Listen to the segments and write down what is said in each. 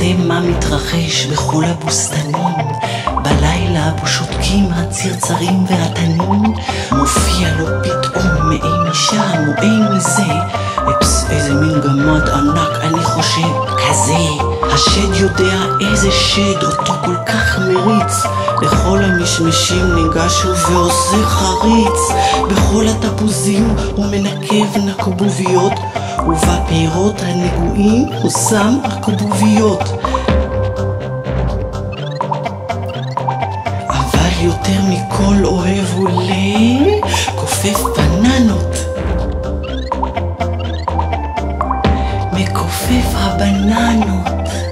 ראיתם מה מתרחש בכל הבוסתנים? בלילה בו שותקים הצרצרים והתנים, מופיע לו פתאום מאי משם או אי מזה. אפס, איזה מין גמד ענק, אני חושב כזה. השד יודע איזה שד אותו כל כך מריץ, לכל המשמשים ניגש ועושה חריץ. בכל התפוזים הוא מנקב נקבוביות, ובפירות הנגועים הוא שם נקבוביות. אבל יותר מכל אוהב הוא לכופף בננות, מכופף הבננות.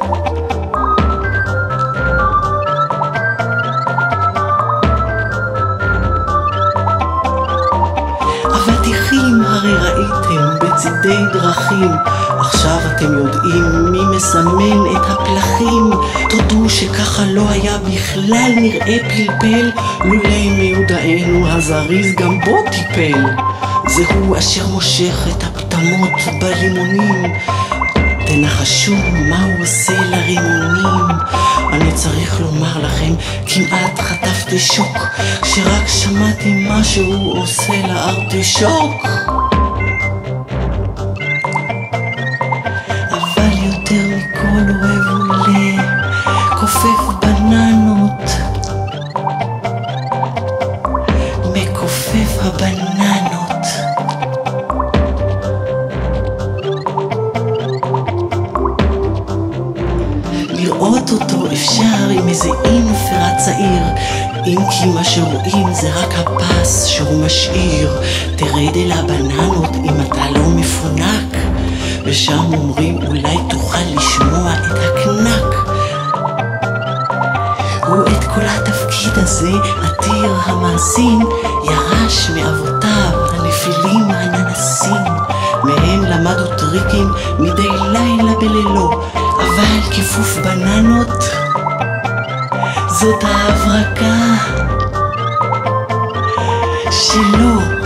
אבטיחים הרי ראיתם בצידי דרכים, עכשיו אתם יודעים מי מסמן את הפלחים. תודו שככה לא היה בכלל נראה פלפל, לולי מיודענו הזריז גם בו טיפל. זהו אשר מושך את הפטמות בלימונים, תנחשו מה הוא עושה לרימונים. אני צריך לומר לכם, כמעט חטפתי שוק כשרק שמעתי מה שהוא עושה לארטישוק. אבל יותר מכל אוהב הוא לכופף בננות, מכופף הבננות. לראות אותו אפשר עם איזה אינפרה צעיר, אם כי מה שרואים זה רק הפס שהוא משאיר. תרד אל הבננות אם אתה לא מפונק, ושם אומרים אולי תוכל לשמוע את הקנק. הוא את כל התפקיד הזה עתיר המעשים ירש מאבותיו הנפילים הננסים, מהם למדו טריקים מדי לילה בלילו. אבל כיפוף בננות זאת ההברקה שלו.